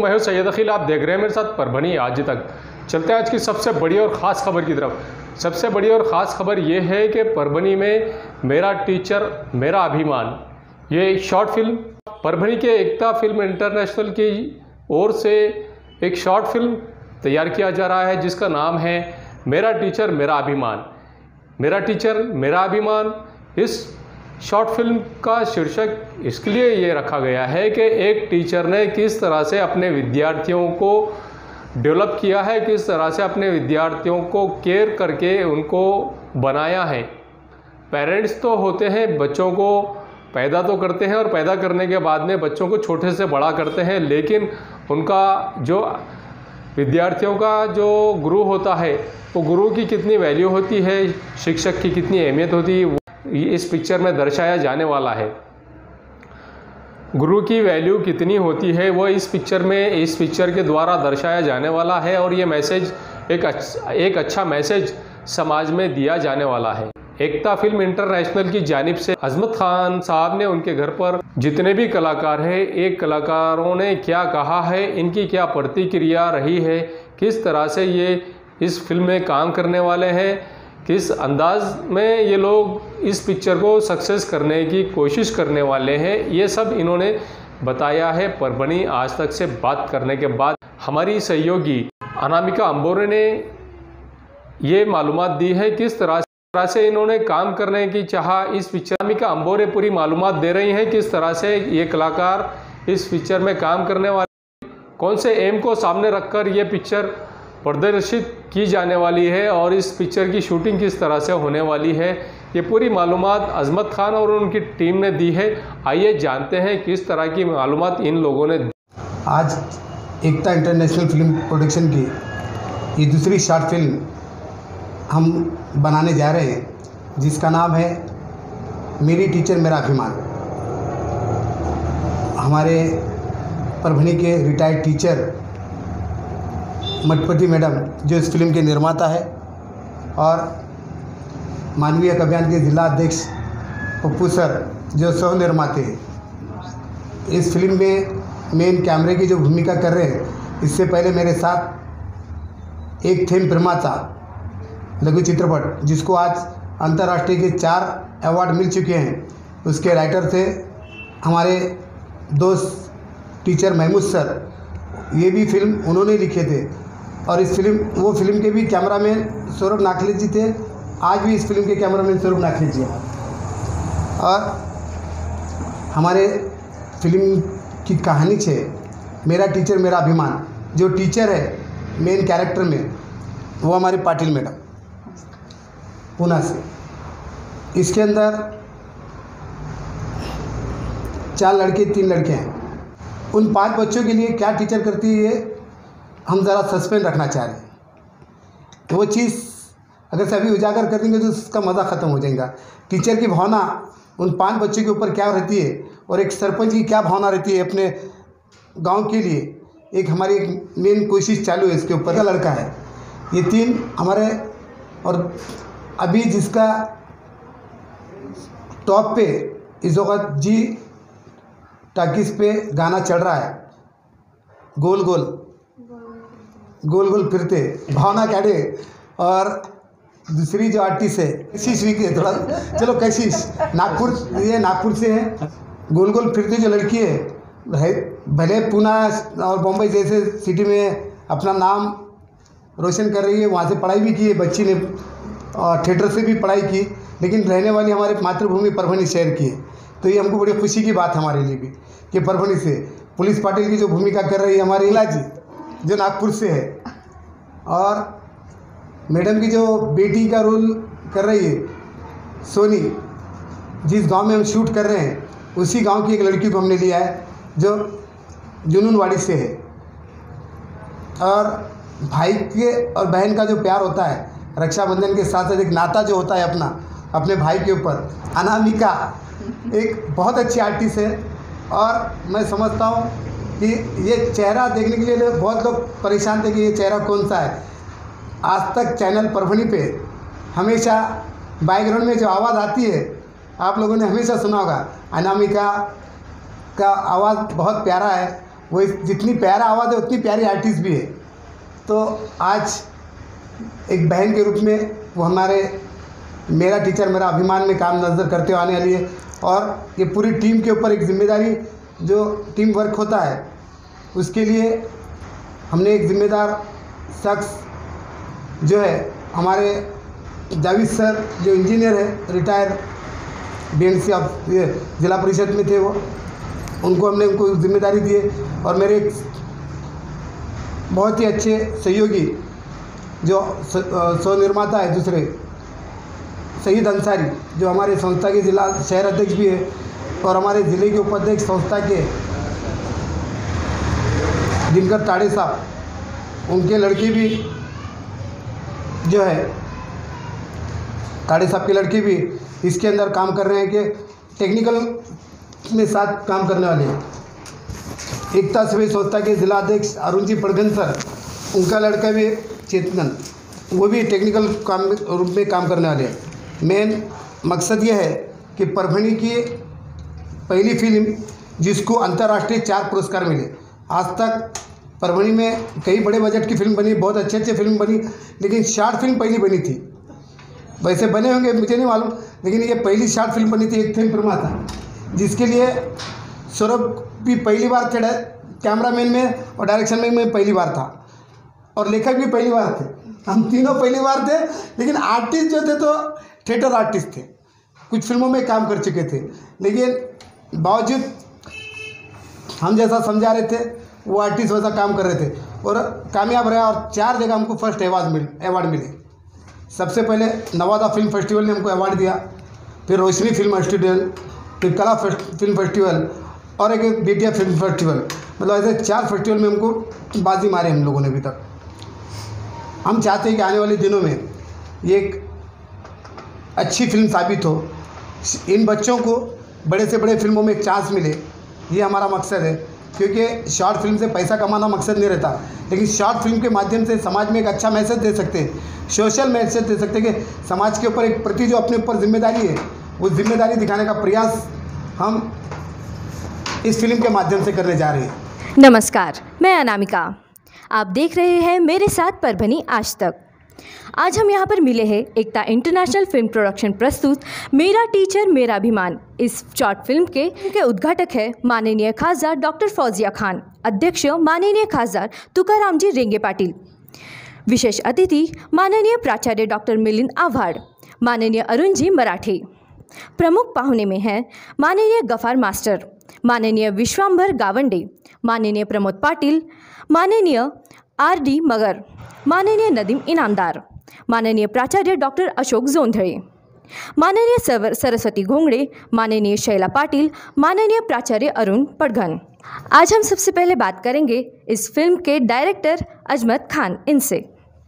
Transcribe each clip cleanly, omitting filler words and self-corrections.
मैं हूं सैयद अखिल, आप देख रहे हैं मेरे साथ परभनी आज तक। चलते हैं आज की सबसे बड़ी और ख़ास खबर की तरफ। सबसे बड़ी और ख़ास खबर ये है कि परभनी में मेरा टीचर मेरा अभिमान, ये शॉर्ट फिल्म परभनी के एकता फिल्म इंटरनेशनल की ओर से एक शॉर्ट फिल्म तैयार किया जा रहा है जिसका नाम है मेरा टीचर मेरा अभिमान। मेरा टीचर मेरा अभिमान इस शॉर्ट फिल्म का शीर्षक इसके लिए ये रखा गया है कि एक टीचर ने किस तरह से अपने विद्यार्थियों को डेवलप किया है, किस तरह से अपने विद्यार्थियों को केयर करके उनको बनाया है। पेरेंट्स तो होते हैं, बच्चों को पैदा तो करते हैं और पैदा करने के बाद में बच्चों को छोटे से बड़ा करते हैं, लेकिन उनका जो विद्यार्थियों का जो गुरु होता है वो गुरु की कितनी वैल्यू होती है, शिक्षक की कितनी अहमियत होती है, इस पिक्चर में दर्शाया जाने वाला है। गुरु की वैल्यू कितनी होती है वो इस पिक्चर के द्वारा दर्शाया जाने वाला है और ये मैसेज एक अच्छा मैसेज समाज में दिया जाने वाला है। एकता फिल्म इंटरनेशनल की जानिब से अजमत खान साहब ने उनके घर पर जितने भी कलाकार हैं, एक कलाकारों ने क्या कहा है, इनकी क्या प्रतिक्रिया रही है, किस तरह से ये इस फिल्म में काम करने वाले हैं, किस अंदाज में ये लोग इस पिक्चर को सक्सेस करने की कोशिश करने वाले हैं, ये सब इन्होंने बताया है परभनी आज तक से बात करने के बाद। हमारी सहयोगी अनामिका अंबोरे ने ये मालूमात दी है किस तरह से इन्होंने काम करने की चाहा इस पिक्चर। अनामिका अंबोरे पूरी मालूमात दे रही हैं किस तरह से ये कलाकार इस पिक्चर में काम करने वाले, कौन से एम को सामने रखकर ये पिक्चर प्रदर्शित की जाने वाली है और इस पिक्चर की शूटिंग किस तरह से होने वाली है। ये पूरी मालूमात अजमत खान और उनकी टीम ने दी है। आइए जानते हैं किस तरह की मालूमात इन लोगों ने दी। आज एकता इंटरनेशनल फिल्म प्रोडक्शन की ये दूसरी शॉर्ट फिल्म हम बनाने जा रहे हैं जिसका नाम है मेरी टीचर मेरा अभिमान। हमारे परभनी के रिटायर्ड टीचर मठपति मैडम जो इस फिल्म के निर्माता है और मानवीय अभियान के जिला अध्यक्ष पप्पू सर जो सह निर्माते हैं। इस फिल्म में मेन कैमरे की जो भूमिका कर रहे हैं, इससे पहले मेरे साथ एक थेम प्रमाता लघु चित्रपट जिसको आज अंतर्राष्ट्रीय के 4 अवार्ड मिल चुके हैं, उसके राइटर थे हमारे दोस्त टीचर महमूद सर। ये भी फिल्म उन्होंने लिखे थे और इस फिल्म के भी कैमरामैन सौरभ नाखले जी थे। आज भी इस फिल्म के कैमरामैन सौरभ नाखले जी हैं। और हमारे फिल्म की कहानी है मेरा टीचर मेरा अभिमान। जो टीचर है मेन कैरेक्टर में वो हमारी पाटिल मैडम पूना से। इसके अंदर 4 लड़के 3 लड़के हैं। उन 5 बच्चों के लिए क्या टीचर करती है ये हम ज़रा सस्पेंस रखना चाह रहे हैं। वो चीज़ अगर सभी उजागर कर देंगे तो उसका मज़ा ख़त्म हो जाएगा। टीचर की भावना उन 5 बच्चों के ऊपर क्या रहती है और एक सरपंच की क्या भावना रहती है अपने गांव के लिए, एक हमारी एक मेन कोशिश चालू है इसके ऊपर। का लड़का है ये 3 हमारे, और अभी जिसका टॉप पे इस वक्त जी टाकिस पे गाना चल रहा है, गोल गोल फिरते भावना कैडे, और दूसरी जो आर्टिस्ट है कशिश भी के थोड़ा चलो कशिश नागपुर से है। गोल फिरते जो लड़की है भले पूना और बम्बई जैसे सिटी में अपना नाम रोशन कर रही है, वहाँ से पढ़ाई भी की है बच्ची ने और थिएटर से भी पढ़ाई की, लेकिन रहने वाली हमारे मातृभूमि परभनी शहर की है। तो ये हमको बड़ी खुशी की बात है हमारे लिए भी कि परभनी से पुलिस पाटिल की जो भूमिका कर रही है हमारी इला जी जो नागपुर से है, और मैडम की जो बेटी का रोल कर रही है सोनी, जिस गांव में हम शूट कर रहे हैं उसी गांव की एक लड़की को हमने लिया है जो जुनूनवाड़ी से है। और भाई के और बहन का जो प्यार होता है, रक्षाबंधन के साथ साथ एक नाता जो होता है अपने भाई के ऊपर, अनामिका एक बहुत अच्छी आर्टिस्ट है। और मैं समझता हूँ कि ये चेहरा देखने के लिए बहुत लोग परेशान थे कि ये चेहरा कौन सा है। आज तक चैनल परभनी पे हमेशा बैकग्राउंड में जो आवाज़ आती है आप लोगों ने हमेशा सुना होगा, अनामिका का आवाज़ बहुत प्यारा है। वो जितनी प्यारा आवाज़ है उतनी प्यारी आर्टिस्ट भी है। तो आज एक बहन के रूप में वो हमारे मेरा टीचर मेरा अभिमान में काम नजर करते हुए आने वाली है। और ये पूरी टीम के ऊपर एक जिम्मेदारी, जो टीम वर्क होता है उसके लिए हमने एक जिम्मेदार शख्स जो है हमारे जावेद सर, जो इंजीनियर है, retire BMC of Zila Parishad में थे, वो उनको जिम्मेदारी दी है। और मेरे एक बहुत ही अच्छे सहयोगी जो सह निर्माता है दूसरे, शहीद अंसारी, जो हमारे संस्था के जिला शहर अध्यक्ष भी है और हमारे ज़िले के उपाध्यक्ष संस्था के दिनकर ताड़े साहब, उनके लड़के भी जो है ताड़े साहब के लड़के भी इसके अंदर काम कर रहे हैं कि टेक्निकल में साथ काम करने वाले हैं। एकता सेवी संस्था के जिला अध्यक्ष अरुण जी पड़गन सर, उनका लड़का भी चेतन, वो भी टेक्निकल काम रूप में काम करने वाले हैं। मेन मकसद ये है कि परभणी की पहली फिल्म जिसको अंतर्राष्ट्रीय 4 पुरस्कार मिले। आज तक परभणी में कई बड़े बजट की फिल्म बनी, बहुत अच्छे फिल्म बनी, लेकिन शॉर्ट फिल्म पहली बनी थी। वैसे बने होंगे मुझे नहीं मालूम, लेकिन ये पहली शॉर्ट फिल्म बनी थी, एक थेम प्रमा था, जिसके लिए सौरभ भी पहली बार थे कैमरामैन में और डायरेक्शन में मैं पहली बार था और लेखक भी पहली बार थे। हम तीनों पहली बार थे, लेकिन आर्टिस्ट जो थे तो थिएटर आर्टिस्ट थे, कुछ फिल्मों में काम कर चुके थे, लेकिन बावजूद हम जैसा समझा रहे थे वो आर्टिस्ट वैसा काम कर रहे थे और कामयाब रहे। और 4 जगह हमको फर्स्ट अवार्ड मिले। सबसे पहले नवादा फिल्म फेस्टिवल ने हमको अवार्ड दिया, फिर रोशनी फिल्म फेस्टिवल, फिर कला फिल्म फेस्टिवल और एक बेटिया फिल्म फेस्टिवल। मतलब ऐसे 4 फेस्टिवल में हमको बाजी मारे हम लोगों ने अभी तक। हम चाहते हैं कि आने वाले दिनों में ये एक अच्छी फिल्म साबित हो, इन बच्चों को बड़े से बड़े फिल्मों में एक चांस मिले, ये हमारा मकसद है। क्योंकि शॉर्ट फिल्म से पैसा कमाना मकसद नहीं रहता, लेकिन शॉर्ट फिल्म के माध्यम से समाज में एक अच्छा मैसेज दे सकते हैं, सोशल मैसेज दे सकते हैं कि समाज के ऊपर एक प्रति जो अपने ऊपर जिम्मेदारी है, वो जिम्मेदारी दिखाने का प्रयास हम इस फिल्म के माध्यम से करने जा रहे हैं। नमस्कार, मैं अनामिका, आप देख रहे हैं मेरे साथ परभनी आज तक। आज हम यहाँ पर मिले हैं एकता इंटरनेशनल फिल्म प्रोडक्शन प्रस्तुत मेरा टीचर मेरा अभिमान। इस शॉर्ट फिल्म के उद्घाटक है माननीय खासदार डॉक्टर फौजिया खान, अध्यक्ष माननीय खासदार तुकाराम जी रेंगे पाटिल, विशेष अतिथि माननीय प्राचार्य डॉक्टर मिलिंद आव्हाड, माननीय अरुण जी मराठे। प्रमुख पाहुणे में हैं माननीय गफार मास्टर, माननीय विश्वांबर गावंडे, माननीय प्रमोद पाटिल, माननीय RD मगर, माननीय नदीम इनामदार, माननीय प्राचार्य डॉक्टर अशोक जोंधळे, माननीय सरस्वती घोंगड़े, माननीय शैला पाटिल, माननीय प्राचार्य अरुण पड़गन। आज हम सबसे पहले बात करेंगे इस फिल्म के डायरेक्टर अजमत खान इनसे।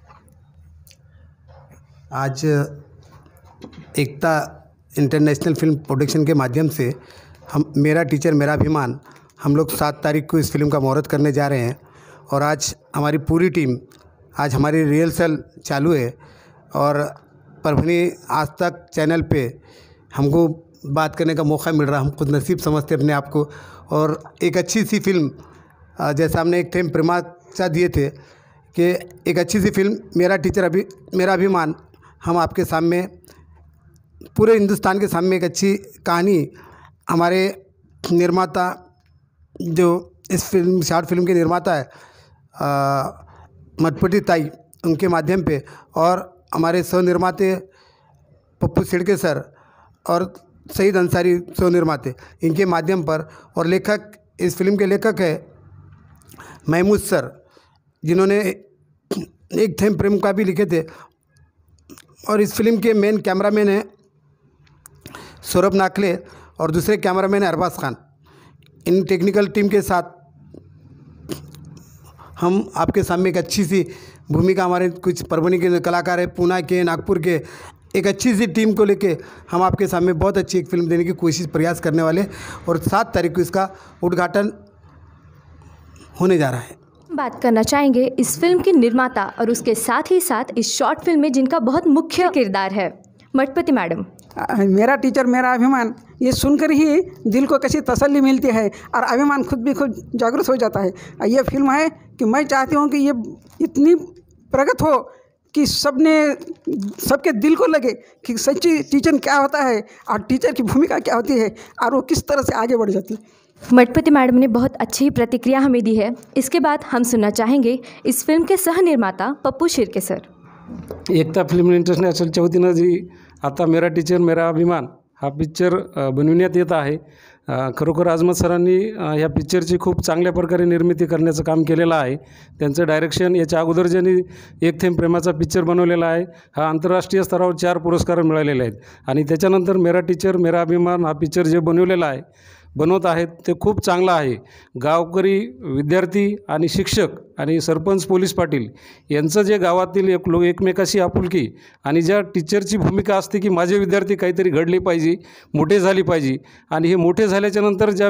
आज एकता इंटरनेशनल फिल्म प्रोडक्शन के माध्यम से हम मेरा टीचर मेरा अभिमान, हम लोग 7 तारीख को इस फिल्म का मुहूर्त करने जा रहे हैं। और आज हमारी पूरी टीम, आज हमारी रिहर्सल चालू है और परभनी आज तक चैनल पे हमको बात करने का मौका मिल रहा है। हम खुद नसीब समझते अपने आप को। और एक अच्छी सी फिल्म, जैसा हमने एक थेम प्रमाचा दिए थे कि एक अच्छी सी फिल्म मेरा टीचर मेरा अभिमान, हम आपके सामने पूरे हिंदुस्तान के सामने एक अच्छी कहानी हमारे निर्माता, जो इस फिल्म शॉर्ट फिल्म के निर्माता है मटपटी ताई, उनके माध्यम पे, और हमारे सह निर्माते पप्पू सिड़के सर और शहीद अंसारी सह निर्माते, इनके माध्यम पर, और लेखक इस फिल्म के लेखक है महमूद सर, जिन्होंने एक थेम प्रेम का भी लिखे थे। और इस फिल्म के मेन कैमरामैन हैं सौरभ नाखले और दूसरे कैमरामैन है अरबाज खान। इन टेक्निकल टीम के साथ हम आपके सामने एक अच्छी सी भूमिका, हमारे कुछ परभणी के कलाकार हैं, पूना के, नागपुर के, एक अच्छी सी टीम को लेके हम आपके सामने बहुत अच्छी एक फिल्म देने की कोशिश प्रयास करने वाले। और 7 तारीख को इसका उद्घाटन होने जा रहा है। बात करना चाहेंगे इस फिल्म की निर्माता और उसके साथ ही साथ इस शॉर्ट फिल्म में जिनका बहुत मुख्य किरदार है, मटपति मैडम। मेरा टीचर मेरा अभिमान ये सुनकर ही दिल को कैसी तसल्ली मिलती है और अभिमान खुद भी खुद जागरूक हो जाता है। ये फिल्म है कि मैं चाहती हूँ कि ये इतनी प्रगत हो कि सबके दिल को लगे कि सच्ची टीचर क्या होता है और टीचर की भूमिका क्या होती है और वो किस तरह से आगे बढ़ जाती है। मठपति मैडम ने बहुत अच्छी प्रतिक्रिया हमें दी है। इसके बाद हम सुनना चाहेंगे इस फिल्म के सह निर्माता पप्पू शिर्के सर। एकता फिल्म इंटरनॅशनलच्या वतीनं जी आता मेरा टीचर मेरा अभिमान हा पिक्चर बनविण्यात येत आहे, खरोखर आजमत सरांनी ह्या पिक्चरची खूप चांगल्या प्रकारे निर्मिती करण्याचं काम केलेलं आहे। त्यांचं डायरेक्शन, याच्या अगोदर ज्यांनी एक थेंब प्रेमाचा पिक्चर बनवलेला आहे, हा आंतरराष्ट्रीय स्तरावर 4 पुरस्कार मिळालेले आहेत आणि त्याच्यानंतर मेरा टीचर मेरा अभिमान हा पिक्चर जे बनवत आहेत ते खूप चांगलं आहे। गावकरी, विद्यार्थी आणि शिक्षक आणि सरपंच, पोलीस पाटील यांचं जे गावातील एकमेकाशी आपुलकी आणि ज्या टीचरची भूमिका असते की माझे विद्यार्थी काहीतरी घडले पाहिजे, मोठे झाले पाहिजे आणि हे मोठे झाल्याच्या नंतर ज्या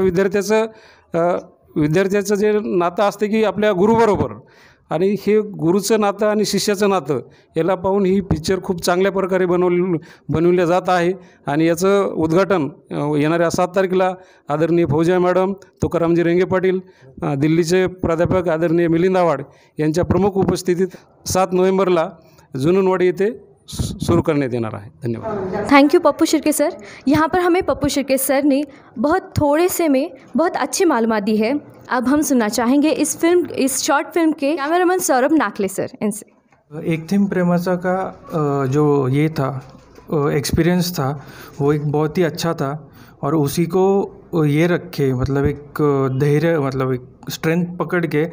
विद्यार्थ्याचं जे नातं असते की आपल्या गुरुबरोबर, आणि हे गुरुचं नातं आणि शिष्याचं नातं याला पाहून ही पिक्चर खूप चांगल्या प्रकारे बनवल्या जात आहे आणि याचं उद्घाटन येणाऱ्या 7 तारखेला आदरणीय फौजिया मॅडम, तुकारामजी रेंगे पाटील, दिल्लीचे प्राध्यापक आदरणीय मिलिंद आव्हाड यांच्या प्रमुख उपस्थितीत 7 नोव्हेंबरला जुनूनवाडी येथे शुरू करने देना रहा है। धन्यवाद। Thank you Pappu Shirke sir. यहाँ पर हमें पप्पू शिर्के सर ने बहुत थोड़े से में बहुत अच्छी मालूमात दी है। अब हम सुनना चाहेंगे इस शॉर्ट फिल्म के कैमरामैन सौरभ नाकले सर इनसे। एक थीम प्रेमाचा का जो ये था एक्सपीरियंस था वो एक बहुत ही अच्छा था और उसी को ये रखे, मतलब एक धैर्य, मतलब एक स्ट्रेंथ पकड़ के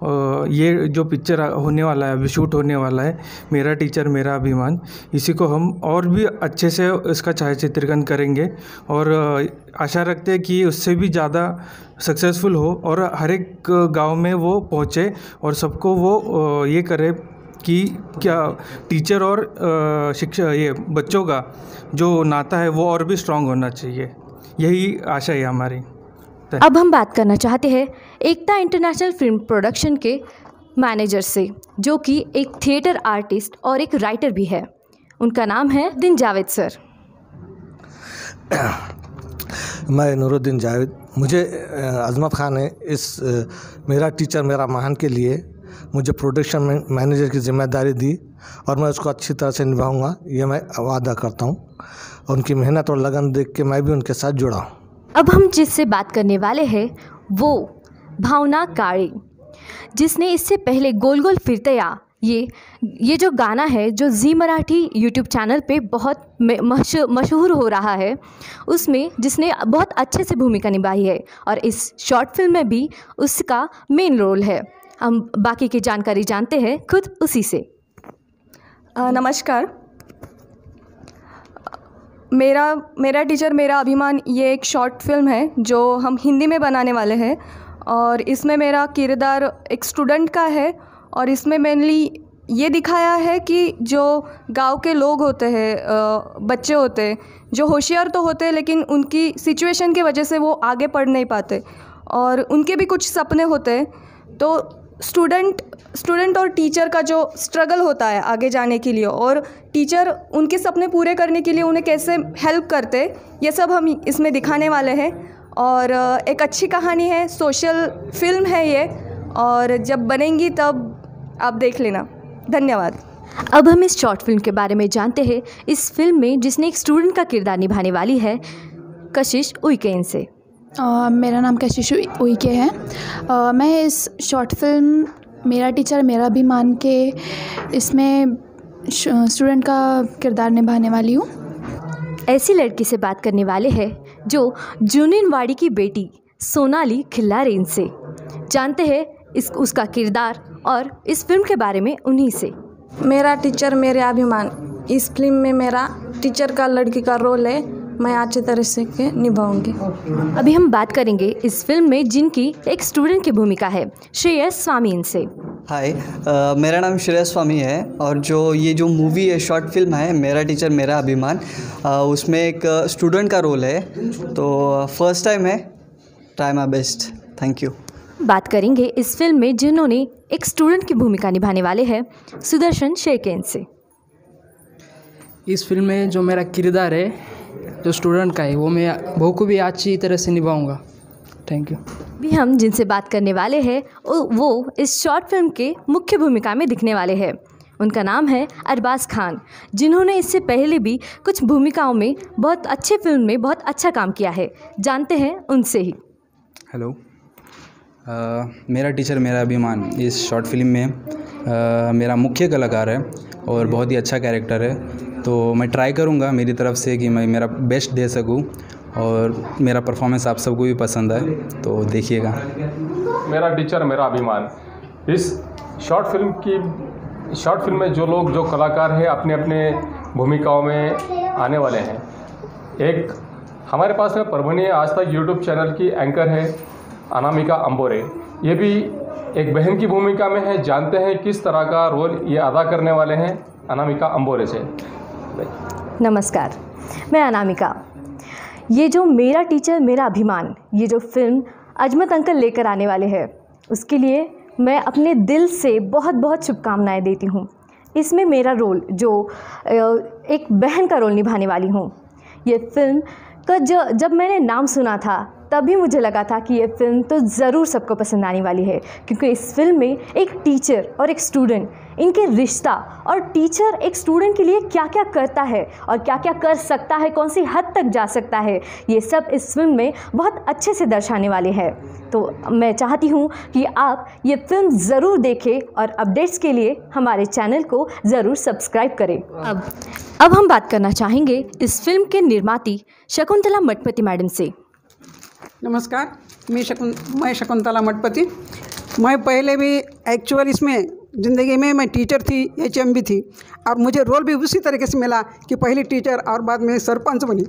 ये जो पिक्चर होने वाला है, अभी शूट होने वाला है, मेरा टीचर मेरा अभिमान, इसी को हम और भी अच्छे से इसका छायाचित्रण करेंगे और आशा रखते हैं कि उससे भी ज़्यादा सक्सेसफुल हो और हर एक गांव में वो पहुँचे और सबको वो ये करे कि क्या टीचर और ये बच्चों का जो नाता है वो और भी स्ट्रांग होना चाहिए। यही आशा है हमारी। अब हम बात करना चाहते हैं एकता इंटरनेशनल फिल्म प्रोडक्शन के मैनेजर से, जो कि एक थिएटर आर्टिस्ट और एक राइटर भी है। उनका नाम है दिन जावेद सर। मैं नूरुद्दीन जावेद। मुझे अजमत खान ने इस मेरा टीचर मेरा महान के लिए मुझे प्रोडक्शन मैनेजर की जिम्मेदारी दी और मैं उसको अच्छी तरह से निभाऊंगा, ये मैं वादा करता हूँ। उनकी मेहनत और लगन देख के मैं भी उनके साथ जुड़ा हूँ। अब हम जिससे बात करने वाले हैं वो भावना काळे, जिसने इससे पहले गोल गोल फिरतया ये जो गाना है जो जी मराठी यूट्यूब चैनल पे बहुत मशहूर हो रहा है, उसमें जिसने बहुत अच्छे से भूमिका निभाई है और इस शॉर्ट फिल्म में भी उसका मेन रोल है। हम बाकी की जानकारी जानते हैं खुद उसी से। नमस्कार। मेरा टीचर मेरा अभिमान ये एक शॉर्ट फिल्म है जो हम हिंदी में बनाने वाले हैं और इसमें मेरा किरदार एक स्टूडेंट का है और इसमें मेनली ये दिखाया है कि जो गांव के लोग होते हैं, बच्चे होते हैं जो होशियार तो होते हैं लेकिन उनकी सिचुएशन की वजह से वो आगे पढ़ नहीं पाते और उनके भी कुछ सपने होते हैं। तो स्टूडेंट और टीचर का जो स्ट्रगल होता है आगे जाने के लिए और टीचर उनके सपने पूरे करने के लिए उन्हें कैसे हेल्प करते, ये सब हम इसमें दिखाने वाले हैं। और एक अच्छी कहानी है, सोशल फिल्म है ये, और जब बनेंगी तब आप देख लेना। धन्यवाद। अब हम इस शॉर्ट फिल्म के बारे में जानते हैं। इस फिल्म में जिसने एक स्टूडेंट का किरदार निभाने वाली है कशिश उइके से। मेरा नाम कशिश उइके है। मैं इस शॉर्ट फिल्म मेरा टीचर मेरा अभिमान के इसमें स्टूडेंट का किरदार निभाने वाली हूँ। ऐसी लड़की से बात करने वाले हैं जो जुनूनवाड़ी की बेटी सोनाली खिल्लारेन से। जानते हैं उसका किरदार और इस फिल्म के बारे में उन्हीं से। मेरा टीचर मेरे अभिमान, इस फिल्म में मेरा टीचर का लड़की का रोल है, मैं अच्छी तरह से निभाऊंगी। अभी हम बात करेंगे इस फिल्म में जिनकी एक स्टूडेंट की भूमिका है, श्रेयस स्वामी इनसे। हाय, मेरा नाम श्रेयस स्वामी है और ये जो मूवी है, शॉर्ट फिल्म है मेरा टीचर मेरा अभिमान, उसमें एक स्टूडेंट का रोल है। तो फर्स्ट टाइम है, try my best. Thank you. बात करेंगे इस फिल्म में जिन्होंने एक स्टूडेंट की भूमिका निभाने वाले हैं, सुदर्शन शेरकेन से। इस फिल्म में जो मेरा किरदार है जो स्टूडेंट का है वो मैं बखूबी अच्छी तरह से निभाऊंगा। Thank you. भी हम जिनसे बात करने वाले हैं वो इस शॉर्ट फिल्म के मुख्य भूमिका में दिखने वाले हैं। उनका नाम है अरबाज़ खान, जिन्होंने इससे पहले भी कुछ भूमिकाओं में बहुत अच्छे फिल्म में बहुत अच्छा काम किया है। जानते हैं उनसे ही। हेलो, मेरा टीचर मेरा अभिमान इस शॉर्ट फिल्म में मेरा मुख्य कलाकार है और बहुत ही अच्छा कैरेक्टर है। तो मैं ट्राई करूँगा मेरी तरफ से कि मैं मेरा बेस्ट दे सकूँ और मेरा परफॉर्मेंस आप सबको भी पसंद आए, तो देखिएगा। मेरा टीचर मेरा अभिमान इस शॉर्ट फिल्म में जो कलाकार हैं अपने अपने भूमिकाओं में आने वाले हैं। एक हमारे पास में परभनी आज तक यूट्यूब चैनल की एंकर है अनामिका अंबोरे। ये भी एक बहन की भूमिका में है। जानते हैं किस तरह का रोल ये अदा करने वाले हैं अनामिका अंबोरे से। नमस्कार, मैं अनामिका। ये जो मेरा टीचर मेरा अभिमान, ये जो फिल्म अजमत अंकल लेकर आने वाले हैं, उसके लिए मैं अपने दिल से बहुत बहुत शुभकामनाएं देती हूँ। इसमें मेरा रोल जो एक बहन का रोल निभाने वाली हूँ। ये फिल्म का जब मैंने नाम सुना था तभी मुझे लगा था कि ये फिल्म तो ज़रूर सबको पसंद आने वाली है, क्योंकि इस फिल्म में एक टीचर और एक स्टूडेंट, इनके रिश्ता और टीचर एक स्टूडेंट के लिए क्या क्या करता है और क्या क्या कर सकता है, कौन सी हद तक जा सकता है, ये सब इस फिल्म में बहुत अच्छे से दर्शाने वाले हैं। तो मैं चाहती हूँ कि आप ये फिल्म ज़रूर देखें और अपडेट्स के लिए हमारे चैनल को ज़रूर सब्सक्राइब करें। अब हम बात करना चाहेंगे इस फिल्म के निर्माती शकुंतला मठपति मैडम से। नमस्कार, मैं शकुंतला मठपति। मैं पहले भी एक्चुअल इसमें ज़िंदगी में मैं टीचर थी, HM भी थी, और मुझे रोल भी उसी तरीके से मिला कि पहले टीचर और बाद में सरपंच बनी।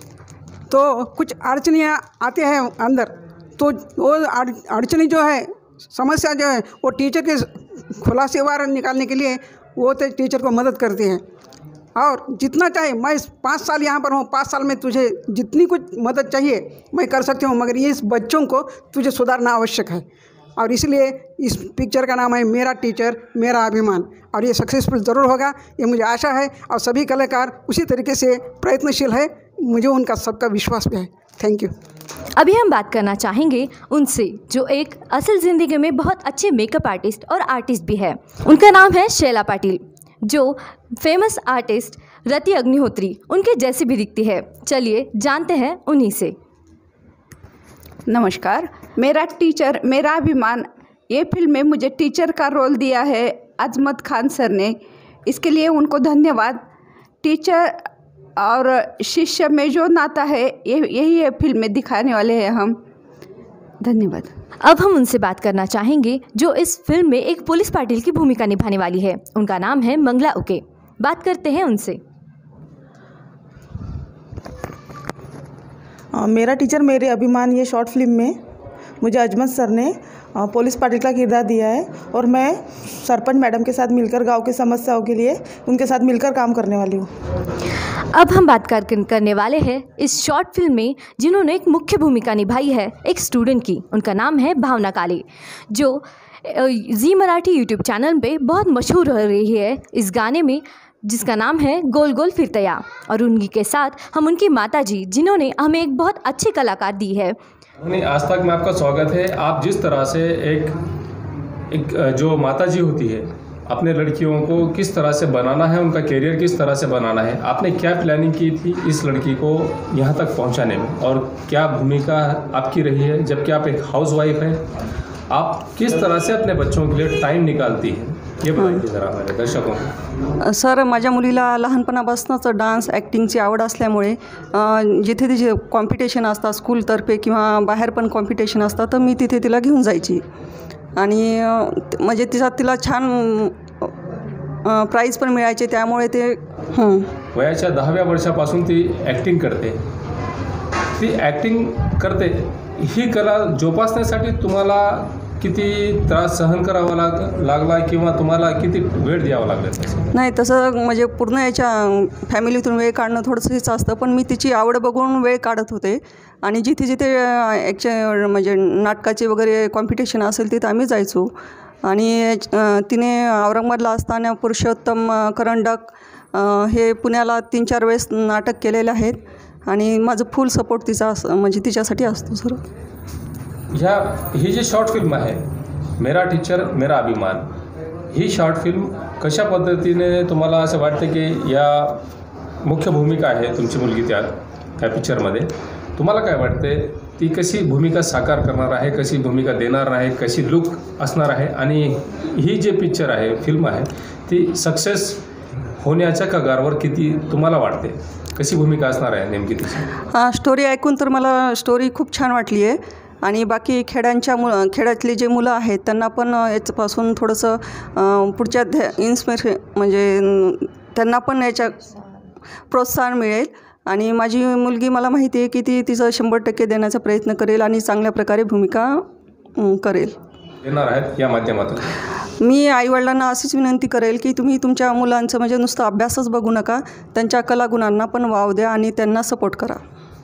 तो कुछ अड़चनियाँ आते हैं अंदर, तो वो अड़चनी जो है, समस्या जो है, वो टीचर के खुलासे बाहर निकालने के लिए वो तो टीचर को मदद करते हैं। और जितना चाहे, मैं 5 साल यहाँ पर हूँ, 5 साल में तुझे जितनी कुछ मदद चाहिए मैं कर सकती हूँ, मगर ये इस बच्चों को तुझे सुधारना आवश्यक है। और इसलिए इस पिक्चर का नाम है मेरा टीचर मेरा अभिमान, और ये सक्सेसफुल ज़रूर होगा, ये मुझे आशा है। और सभी कलाकार उसी तरीके से प्रयत्नशील है, मुझे उनका सबका विश्वास भी है। Thank you. अभी हम बात करना चाहेंगे उनसे जो एक असल ज़िंदगी में बहुत अच्छे मेकअप आर्टिस्ट और आर्टिस्ट भी है। उनका नाम है शैला पाटिल, जो फेमस आर्टिस्ट रति अग्निहोत्री उनके जैसी भी दिखती है। चलिए जानते हैं उन्हीं से। नमस्कार, मेरा टीचर मेरा अभिमान, ये फिल्म में मुझे टीचर का रोल दिया है अजमत खान सर ने, इसके लिए उनको धन्यवाद। टीचर और शिष्य में जो नाता है यही है फिल्म में दिखाने वाले हैं हम। धन्यवाद। अब हम उनसे बात करना चाहेंगे जो इस फिल्म में एक पुलिस पाटिल की भूमिका निभाने वाली है। उनका नाम है मंगला उके। बात करते हैं उनसे। मेरा टीचर मेरे अभिमान, ये शॉर्ट फिल्म में मुझे अजमत सर ने पुलिस पाटिल का किरदार दिया है, और मैं सरपंच मैडम के साथ मिलकर गांव की समस्याओं के लिए उनके साथ मिलकर काम करने वाली हूँ। अब हम बात करने वाले हैं इस शॉर्ट फिल्म में जिन्होंने एक मुख्य भूमिका निभाई है एक स्टूडेंट की। उनका नाम है भावना काले, जो जी मराठी यूट्यूब चैनल पे बहुत मशहूर हो रही है इस गाने में, जिसका नाम है गोल गोल फिरतया। और उन्हीं के साथ हम उनकी माता जी, जिन्होंने हमें एक बहुत अच्छी कलाकार दी है। आज तक में आपका स्वागत है। आप जिस तरह से एक जो माता जी होती है, अपने लड़कियों को किस तरह से बनाना है, उनका करियर किस तरह से बनाना है, आपने क्या प्लानिंग की थी इस लड़की को यहाँ तक पहुँचाने में, और क्या भूमिका आपकी रही है, जबकि आप एक हाउसवाइफ हैं, आप किस तरह से अपने बच्चों के लिए टाइम निकालती हैं, ये बताइए जरा हमारे दर्शकों को। सर, माझ्या मुलीला लहानपणापासूनच डान्स ॲक्टिंगची आवड असल्यामुळे जिथे तिथे कॉम्पिटिशन असतात स्कूलतर्फे किंवा बाहेर पण कॉम्पिटिशन असतात, तर मी तिथे तिला घेऊन जायची, आणि म्हणजे तिला छान प्राईज पण मिळायचे, त्यामुळे ते वयाच्या 10व्या वर्षापासून ती ॲक्टिंग करते। ती ॲक्टिंग करते, ही कला जोपासण्यासाठी तुम्हाला किती त्रास सहन करावा लागला किंवा तुम्हाला किती वेळ द्यावा लागला? नाही, तसं म्हणजे पूर्ण याच्या फॅमिलीतून वेळ काढणं थोडंसं हेच असतं, पण मी तिची आवड बघून वेळ काढत होते, आणि जिथे जिथे म्हणजे नाटकाचे वगैरे कॉम्पिटिशन असेल तिथे आम्ही जायचो। आणि तिने औरंगाबादला असताना पुरुषोत्तम करंडक हे पुण्याला 3-4 वेळेस नाटक केलेले आहेत, आणि माझं फुल सपोर्ट तिचा म्हणजे तिच्यासाठी असतो सर. ही जी शॉर्ट फिल्म आहे मेरा टीचर मेरा अभिमान, ही शॉर्ट फिल्म कशा पद्धतीने तुम्हाला असं वाटतं की या मुख्य भूमिका आहे तुमची मुलगी त्या पिक्चरमध्ये, तुम्हाला काय वाटते ती कशी भूमिका साकार करणार आहे, कशी भूमिका देणार आहे, कशी लुक असणार आहे, आणि ही जे पिक्चर आहे फिल्म आहे ती सक्सेस होण्याच्या कगारवर किती तुम्हाला वाटते, कशी भूमिका असणार आहे नेमकी तिची? स्टोरी ऐकून तर मला स्टोरी खूप छान वाटली आहे आणि बाकी खेड्यातली जे मुलं आहेत त्यांना पण याच्यापासून थोडंसं पुढच्या इन्स्पिरेशन म्हणजे त्यांना पण याच्या प्रोत्साहन मिळेल. आणि माझी मुलगी मला माहिती आहे की ती तिचं 100% देण्याचा प्रयत्न करेल आणि चांगल्या प्रकारे भूमिका करेल देणार आहेत या माध्यमातून. मी आईवडिलांना अशीच विनंती करेल की तुम्ही तुमच्या मुलांचं म्हणजे नुसतं अभ्यासच बघू नका, त्यांच्या कलागुणांना पण वाव द्या आणि त्यांना सपोर्ट करा.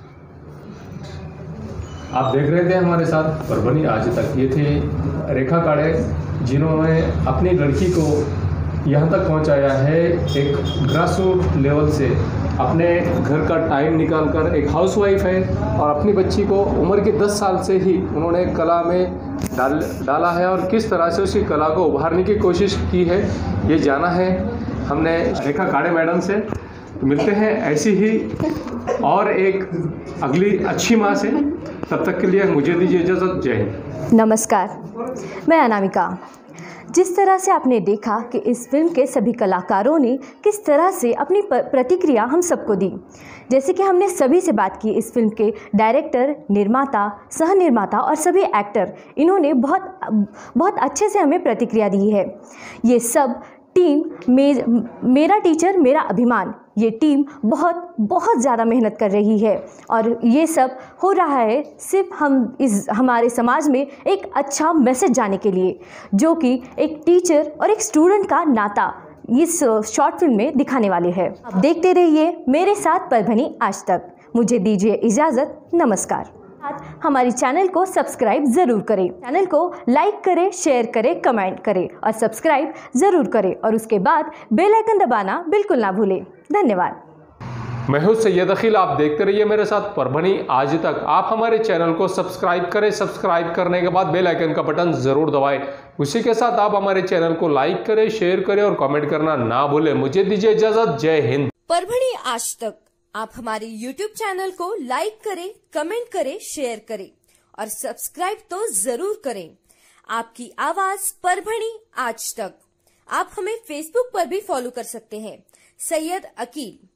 आप देख रहे थे हमारे साथ परभनी आज तक. ये थी रेखा काड़े जिन्होंने अपनी लड़की को यहाँ तक पहुँचाया है एक ग्रासरूट लेवल से, अपने घर का टाइम निकालकर. एक हाउसवाइफ है और अपनी बच्ची को उम्र के 10 साल से ही उन्होंने कला में डाला है और किस तरह से उसकी कला को उभारने की कोशिश की है ये जाना है हमने रेखा काड़े मैडम से. मिलते हैं ऐसी ही और एक अगली अच्छी माँ से. तब तक के लिए मुझे दीजिए इजाज़त. जय हिंद. नमस्कार, मैं अनामिका. जिस तरह से आपने देखा कि इस फिल्म के सभी कलाकारों ने किस तरह से अपनी प्रतिक्रिया हम सबको दी, जैसे कि हमने सभी से बात की इस फिल्म के डायरेक्टर, निर्माता, सह निर्माता और सभी एक्टर, इन्होंने बहुत अच्छे से हमें प्रतिक्रिया दी है. ये सब टीम मेरा टीचर मेरा अभिमान, ये टीम बहुत ज़्यादा मेहनत कर रही है और ये सब हो रहा है सिर्फ हमारे समाज में एक अच्छा मैसेज जाने के लिए, जो कि एक टीचर और एक स्टूडेंट का नाता इस शॉर्ट फिल्म में दिखाने वाले हैं. आप देखते रहिए मेरे साथ परभनी आज तक. मुझे दीजिए इजाज़त. नमस्कार. हमारी चैनल को सब्सक्राइब ज़रूर करें, चैनल को लाइक करें, शेयर करें, कमेंट करें और सब्सक्राइब ज़रूर करें और उसके बाद बेल आइकन दबाना बिल्कुल ना भूलें. धन्यवाद. मैं हूं सैयद अखिल. आप देखते रहिए मेरे साथ परभनी आज तक. आप हमारे चैनल को सब्सक्राइब करें, सब्सक्राइब करने के बाद बेल आइकन का बटन ज़रूर दबाएं. उसी के साथ आप हमारे चैनल को लाइक करें, शेयर करें और कमेंट करना ना भूलें. मुझे दीजिए इजाज़त. जय हिंद. परभनी आज तक आप हमारे YouTube चैनल को लाइक करें, कमेंट करें, शेयर करें और सब्सक्राइब तो जरूर करें. आपकी आवाज परभनी आज तक. आप हमें Facebook पर भी फॉलो कर सकते हैं. सैयद अकील.